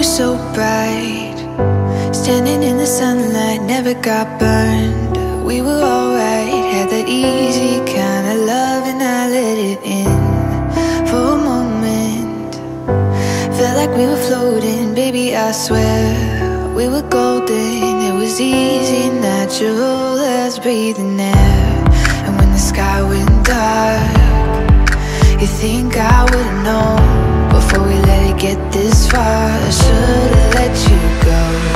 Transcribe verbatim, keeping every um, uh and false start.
so bright, standing in the sunlight, never got burned. We were alright, had that easy kind of love, and I let it in for a moment. Felt like we were floating, baby, I swear we were golden. It was easy, natural as breathing air. And when the sky went dark, you think I would've known before we let it get this far. I should've let you go.